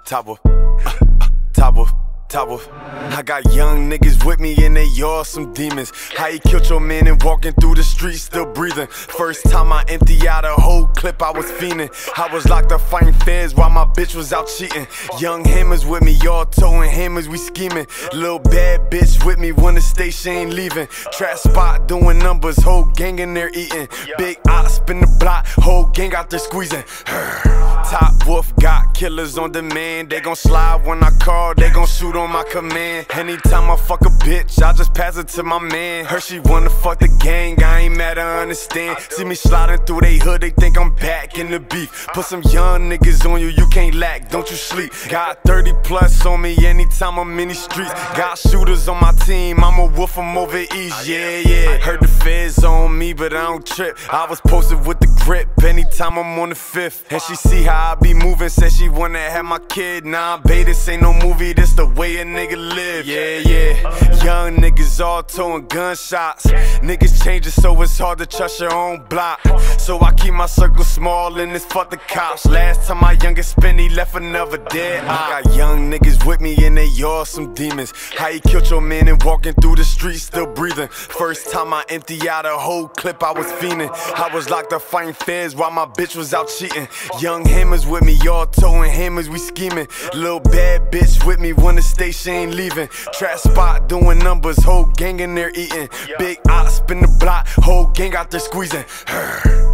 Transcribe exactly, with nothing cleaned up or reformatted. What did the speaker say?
top of, uh, uh, top of, top of. I got young niggas with me and they all some demons. How you killed your man and walking through the streets still breathing. First time I empty out a whole clip, I was fiending. I was locked up fighting feds while my bitch was out cheating. Young hammers with me, y'all towing hammers, we scheming. Little bad bitch with me when the station ain't leaving. Trap spot doing numbers, whole gang in there eating. Big ops spin the block, whole gang out there squeezing. Top Wolf got killers on demand. They gon' slide when I call, they gon' shoot on my command. Anytime I fuck a bitch, I just pass it to my man. Her she wanna fuck the gang, I ain't mad, I understand. See me sliding through they hood, they think I'm back in the beef. Put some young niggas on you, you can't lack, don't you sleep. Got thirty plus on me anytime I'm in these streets. Got shooters on my team, I'ma woof them over east, yeah, yeah. Heard the feds on me, but I don't trip. I was posted with the grip anytime I'm on the fifth. And she see how I be moving, said she wanna have my kid. Nah, babe, this ain't no movie, this the way a nigga live. Yeah, yeah. Young niggas all towing gunshots. Niggas changing so it's hard to trust your own block. So I keep my circle small and it's fuck the cops. Last time my youngest spin, he left another dead. I got young niggas with me and they all some demons. How you killed your man and walking through the streets still breathing. First time I empty out a whole clip, I was fiending. I was locked up fighting feds while my bitch was out cheating. Young hammers with me, y'all towing hammers, we scheming. Little bad bitch with me when the station ain't leaving. Trap spot doing numbers, whole gang in there eating. Big ops spin the block, whole gang out there squeezing.